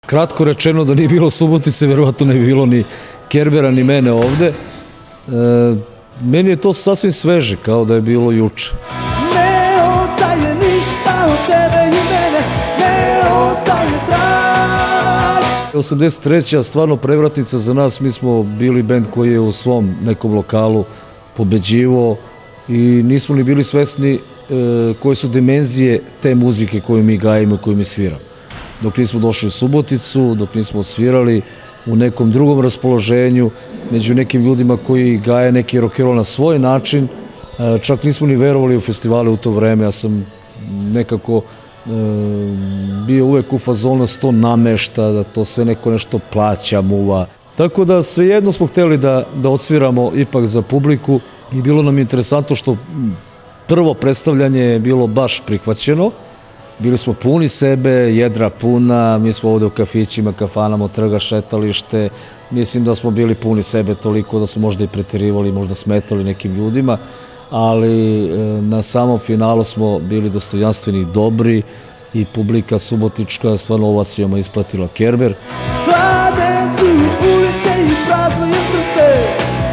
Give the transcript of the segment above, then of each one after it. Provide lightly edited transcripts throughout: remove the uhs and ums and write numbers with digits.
Kratko rečeno, da nije bilo Subotice, verovatno ne bi bilo ni Kerbera ni mene ovde. Meni je to sasvim sveže, kao da je bilo juče. Ne ostaje ništa od tebe i mene, ne ostaje trag. 83. stvarno prevratnica za nas, mi smo bili bend koji je u svom nekom lokalu pobeđivo i nismo ni bili svesni koje su dimenzije te muzike koju mi gajimo, koju mi sviramo. Dok nismo došli u Suboticu, dok nismo svirali u nekom drugom raspoloženju, među nekim ljudima koji gaje neki rock and roll na svoj način, čak nismo ni verovali u festivale u to vreme, ja sam nekako bio uvek u fazonu da se to namešta, da to sve neko nešto plaća, muva. Tako da svejedno smo hteli da odsviramo ipak za publiku i bilo nam interesantno što prvo predstavljanje je bilo baš prihvaćeno. Bili smo puni sebe, jedra puna, mi smo ovde u kafićima, kafanama, trga, šetalište. Mislim da smo bili puni sebe toliko da smo možda i preterivali, možda smetali nekim ljudima, ali na samom finalu smo bili dostojanstveni i dobri i publika subotička stvarno ovacijama ispratila Kerber. Hladne su ulice i prazno je srce,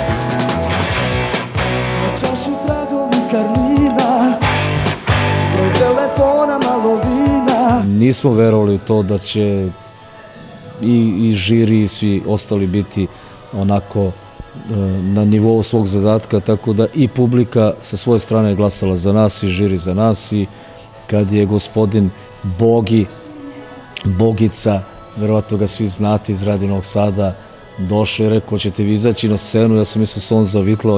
na čaši tragovi karmina, broj telefona malo vina. Nismo verovali u to da će i žiri i svi ostali biti onako na nivou svog zadatka, tako da i publika sa svoje strane glasala za nas i žiri za nas i kad je gospodin Bogica, verovatno ga svi znate iz Radi Novog Sada, došao i rekao, ćete vi izaći na scenu, ja sam mislio se on zavitlao.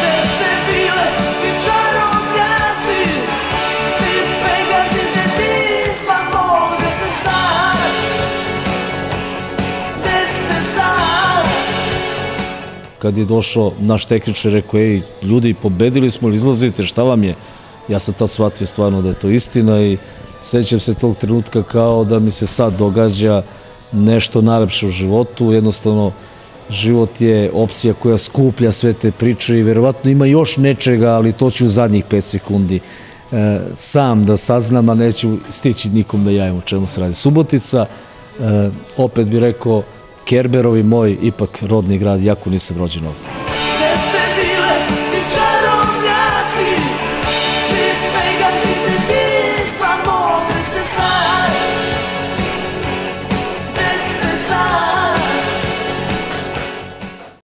Kad je došao naš tehničar, rekao, ej, ljudi, pobedili smo ili izlazite, šta vam je? Ja sam tad shvatio stvarno da je to istina i sećam se tog trenutka kao da mi se sad događa nešto najlepše u životu. Jednostavno, život je opcija koja skuplja sve te priče i verovatno ima još nečega, ali to ću u zadnjih 5 sekundi sam da saznam, a neću stići nikom da javim o čemu se radi. Subotica, opet bih rekao, Kerberovi moj, ipak rodni grad, jako nisam rođen ovde.